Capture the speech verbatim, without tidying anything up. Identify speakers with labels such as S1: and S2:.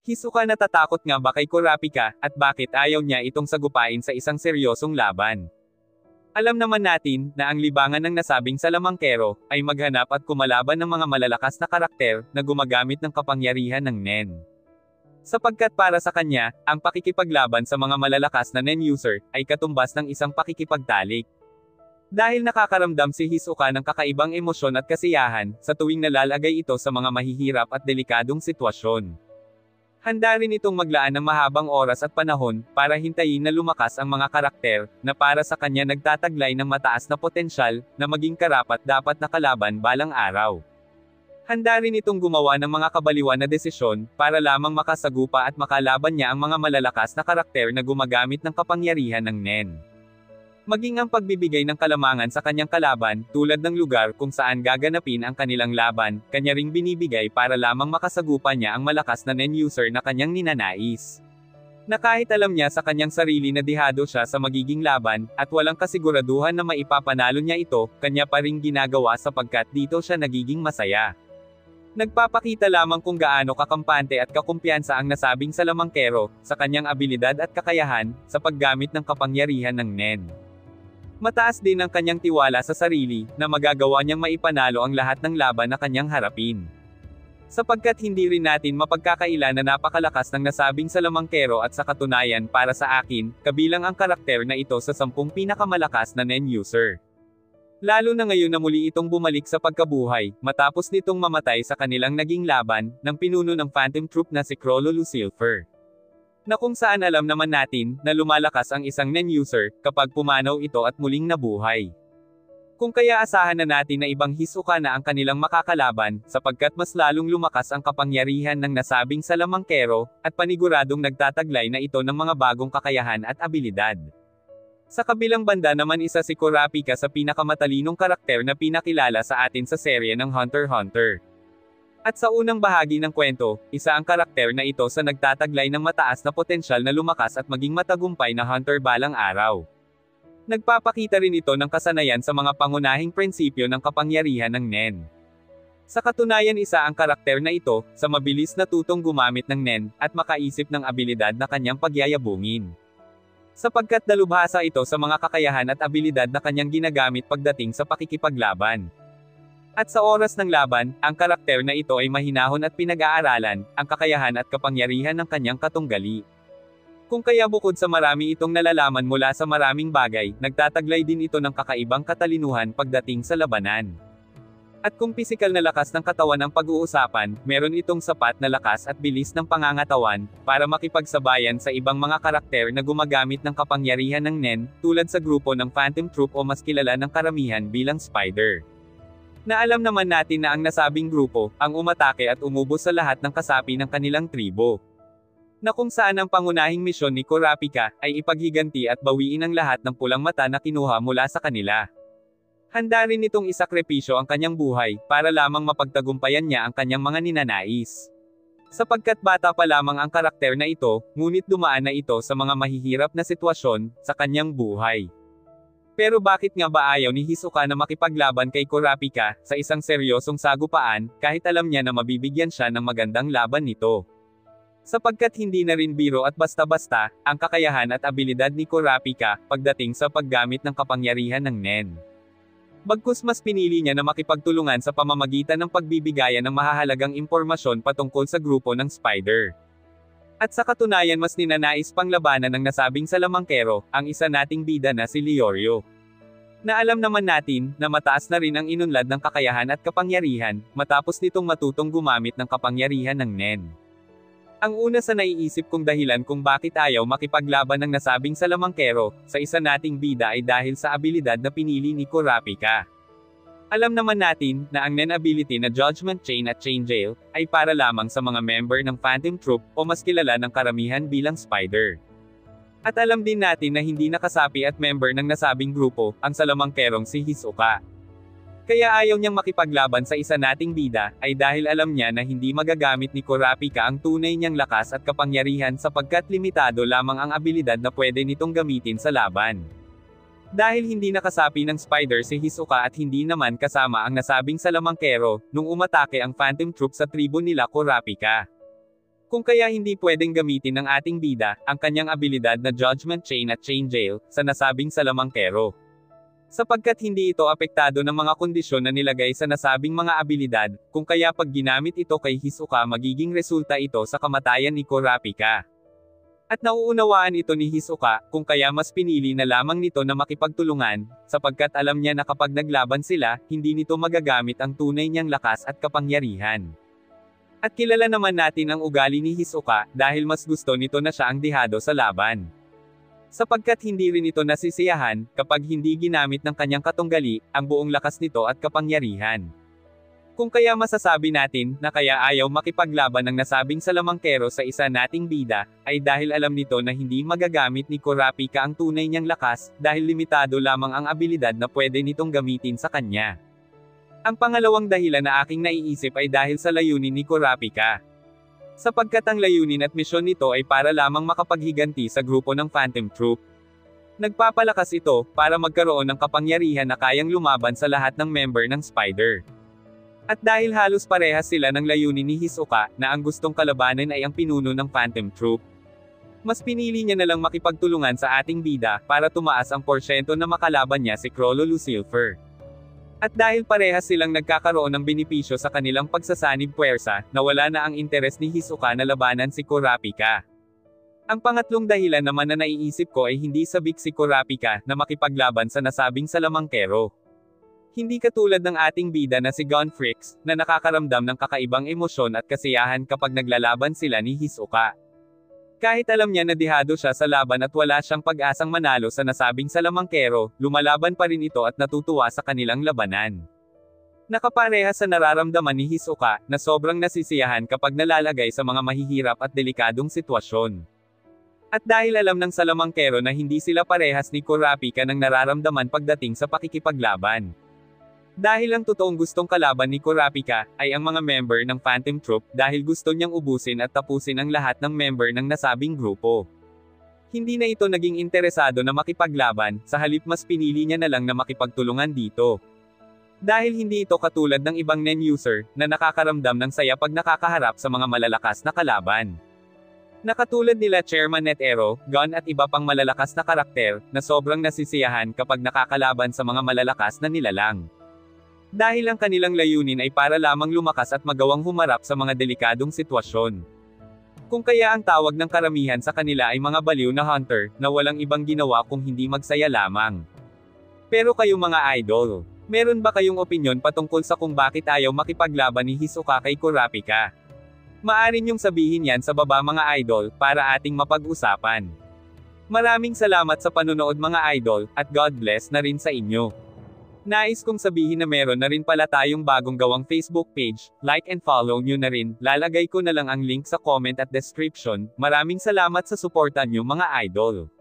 S1: Hisoka natatakot nga ba kay Kurapika, at bakit ayaw niya itong sagupain sa isang seryosong laban? Alam naman natin, na ang libangan ng nasabing salamangkero, ay maghanap at kumalaban ng mga malalakas na karakter, na gumagamit ng kapangyarihan ng Nen. Sapagkat para sa kanya, ang pakikipaglaban sa mga malalakas na Nen user, ay katumbas ng isang pakikipagtalik. Dahil nakakaramdam si Hisoka ng kakaibang emosyon at kasiyahan, sa tuwing nalalagay ito sa mga mahihirap at delikadong sitwasyon. Handa rin itong maglaan ng mahabang oras at panahon, para hintayin na lumakas ang mga karakter, na para sa kanya nagtataglay ng mataas na potensyal, na maging karapat-dapat na kalaban balang araw. Handa rin itong gumawa ng mga kabaliwan na desisyon, para lamang makasagupa at makalaban niya ang mga malalakas na karakter na gumagamit ng kapangyarihan ng Nen. Maging ang pagbibigay ng kalamangan sa kanyang kalaban, tulad ng lugar kung saan gaganapin ang kanilang laban, kanya ring binibigay para lamang makasagupa niya ang malakas na Nen user na kanyang ninanais. Na kahit alam niya sa kanyang sarili na dihado siya sa magiging laban, at walang kasiguraduhan na maipapanalo niya ito, kanya pa ring ginagawa sapagkat dito siya nagiging masaya. Nagpapakita lamang kung gaano kakampante at kakumpiyansa ang nasabing salamangkero, sa kanyang abilidad at kakayahan, sa paggamit ng kapangyarihan ng Nen. Mataas din ang kanyang tiwala sa sarili, na magagawa niyang maipanalo ang lahat ng laban na kanyang harapin. Sapagkat hindi rin natin mapagkakaila na napakalakas ng nasabing salamangkero at sa katunayan para sa akin, kabilang ang karakter na ito sa sampung pinakamalakas na Nen user. Lalo na ngayon na muli itong bumalik sa pagkabuhay, matapos nitong mamatay sa kanilang naging laban, ng pinuno ng Phantom Troop na si Chrollo Lucifer. Na kung saan alam naman natin, na lumalakas ang isang Nen user, kapag pumanaw ito at muling nabuhay. Kung kaya asahan na natin na ibang Hisoka na ang kanilang makakalaban, sapagkat mas lalong lumakas ang kapangyarihan ng nasabing salamangkero, at paniguradong nagtataglay na ito ng mga bagong kakayahan at abilidad. Sa kabilang banda naman isa si Kurapika sa pinakamatalinong karakter na pinakilala sa atin sa serye ng Hunter x Hunter. At sa unang bahagi ng kwento, isa ang karakter na ito sa nagtataglay ng mataas na potensyal na lumakas at maging matagumpay na hunter balang araw. Nagpapakita rin ito ng kasanayan sa mga pangunahing prinsipyo ng kapangyarihan ng Nen. Sa katunayan isa ang karakter na ito, sa mabilis na tutong gumamit ng Nen, at makaisip ng abilidad na kanyang pagyayabungin. Sapagkat dalubhasa ito sa mga kakayahan at abilidad na kanyang ginagamit pagdating sa pakikipaglaban. At sa oras ng laban, ang karakter na ito ay mahinahon at pinag-aaralan, ang kakayahan at kapangyarihan ng kanyang katunggali. Kung kaya bukod sa marami itong nalalaman mula sa maraming bagay, nagtataglay din ito ng kakaibang katalinuhan pagdating sa labanan. At kung pisikal na lakas ng katawan ang pag-uusapan, meron itong sapat na lakas at bilis ng pangangatawan, para makipagsabayan sa ibang mga karakter na gumagamit ng kapangyarihan ng Nen, tulad sa grupo ng Phantom Troop o mas kilala ng karamihan bilang Spider. Na alam naman natin na ang nasabing grupo, ang umatake at umubos sa lahat ng kasapi ng kanilang tribo. Na kung saan ang pangunahing misyon ni Kurapika, ay ipaghiganti at bawiin ang lahat ng pulang mata na kinuha mula sa kanila. Handa rin itong isakripisyo ang kanyang buhay, para lamang mapagtagumpayan niya ang kanyang mga ninanais. Sapagkat bata pa lamang ang karakter na ito, ngunit dumaan na ito sa mga mahihirap na sitwasyon, sa kanyang buhay. Pero bakit nga ba ayaw ni Hisoka na makipaglaban kay Kurapika, sa isang seryosong sagupaan, kahit alam niya na mabibigyan siya ng magandang laban nito? Sapagkat hindi na rin biro at basta-basta, ang kakayahan at abilidad ni Kurapika, pagdating sa paggamit ng kapangyarihan ng Nen. Bagkus mas pinili niya na makipagtulungan sa pamamagitan ng pagbibigayan ng mahahalagang impormasyon patungkol sa grupo ng Spider. At sa katunayan mas ninanais pang labanan ng nasabing salamangkero, ang isa nating bida na si Leorio. Na alam naman natin, na mataas na rin ang inunlad ng kakayahan at kapangyarihan, matapos nitong matutong gumamit ng kapangyarihan ng Nen. Ang una sa naiisip kong dahilan kung bakit ayaw makipaglaban ng nasabing salamangkero, sa isa nating bida ay dahil sa abilidad na pinili ni Kurapika. Alam naman natin, na ang Nen ability na Judgment Chain at Chain Jail, ay para lamang sa mga member ng Phantom Troop, o mas kilala ng karamihan bilang Spider. At alam din natin na hindi nakasapi at member ng nasabing grupo, ang salamangkerong si Hisoka. Kaya ayaw niyang makipaglaban sa isa nating bida, ay dahil alam niya na hindi magagamit ni Kurapika ang tunay niyang lakas at kapangyarihan sapagkat limitado lamang ang abilidad na pwede nitong gamitin sa laban. Dahil hindi nakasapi ng Spider si Hisoka at hindi naman kasama ang nasabing salamangkero, nung umatake ang Phantom Troop sa tribo nila Kurapika. Kung kaya hindi pwedeng gamitin ng ating bida, ang kanyang abilidad na Judgment Chain at Chain Jail, sa nasabing salamangkero. Sapagkat hindi ito apektado ng mga kondisyon na nilagay sa nasabing mga abilidad, kung kaya pag ginamit ito kay Hisoka magiging resulta ito sa kamatayan ni Kurapika. At nauunawaan ito ni Hisoka, kung kaya mas pinili na lamang nito na makipagtulungan, sapagkat alam niya na kapag naglaban sila, hindi nito magagamit ang tunay niyang lakas at kapangyarihan. At kilala naman natin ang ugali ni Hisoka, dahil mas gusto nito na siya ang dihado sa laban. Sapagkat hindi rin ito nasisiyahan, kapag hindi ginamit ng kanyang katunggali, ang buong lakas nito at kapangyarihan. Kung kaya masasabi natin, na kaya ayaw makipaglaban ng nasabing salamangkero sa isa nating bida, ay dahil alam nito na hindi magagamit ni Kurapika ang tunay niyang lakas, dahil limitado lamang ang abilidad na pwede nitong gamitin sa kanya. Ang pangalawang dahilan na aking naiisip ay dahil sa layunin ni Kurapika. Sapagkat ang layunin at misyon nito ay para lamang makapaghiganti sa grupo ng Phantom Troop. Nagpapalakas ito, para magkaroon ng kapangyarihan na kayang lumaban sa lahat ng member ng Spider. At dahil halos parehas sila ng layunin ni Hisoka, na ang gustong kalabanan ay ang pinuno ng Phantom Troop, mas pinili niya na lang makipagtulungan sa ating bida, para tumaas ang porsyento na makalaban niya si Chrollo Lucifer. At dahil parehas silang nagkakaroon ng benepisyo sa kanilang pagsasanib puwersa, nawala na ang interes ni Hisoka na labanan si Kurapika. Ang pangatlong dahilan naman na naiisip ko ay hindi sabik si Kurapika na makipaglaban sa nasabing salamangkero. Hindi katulad ng ating bida na si Gunfrix, na nakakaramdam ng kakaibang emosyon at kasiyahan kapag naglalaban sila ni Hisoka. Kahit alam niya na dihado siya sa laban at wala siyang pag-asang manalo sa nasabing salamangkero, lumalaban pa rin ito at natutuwa sa kanilang labanan. Nakaparehas sa nararamdaman ni Hisoka, na sobrang nasisiyahan kapag nalalagay sa mga mahihirap at delikadong sitwasyon. At dahil alam ng salamangkero na hindi sila parehas ni Kurapika ng nararamdaman pagdating sa pakikipaglaban. Dahil ang totoong gustong kalaban ni Kurapika, ay ang mga member ng Phantom Troop, dahil gusto niyang ubusin at tapusin ang lahat ng member ng nasabing grupo. Hindi na ito naging interesado na makipaglaban, sa halip mas pinili niya na lang na makipagtulungan dito. Dahil hindi ito katulad ng ibang Nen-user, na nakakaramdam ng saya pag nakakaharap sa mga malalakas na kalaban. Nakatulad nila Chairman Netero, Gun at iba pang malalakas na karakter, na sobrang nasisiyahan kapag nakakalaban sa mga malalakas na nilalang. Dahil ang kanilang layunin ay para lamang lumakas at magawang humarap sa mga delikadong sitwasyon. Kung kaya ang tawag ng karamihan sa kanila ay mga baliw na hunter, na walang ibang ginawa kung hindi magsaya lamang. Pero kayo mga idol, meron ba kayong opinyon patungkol sa kung bakit ayaw makipaglaban ni Hisoka kay Kurapika? Maaari niyong sabihin yan sa baba mga idol, para ating mapag-usapan. Maraming salamat sa panonood mga idol, at God bless na rin sa inyo. Nais kong sabihin na meron na rin pala tayong bagong gawang Facebook page, like and follow nyo na rin, lalagay ko na lang ang link sa comment at description. Maraming salamat sa suporta nyo mga idol.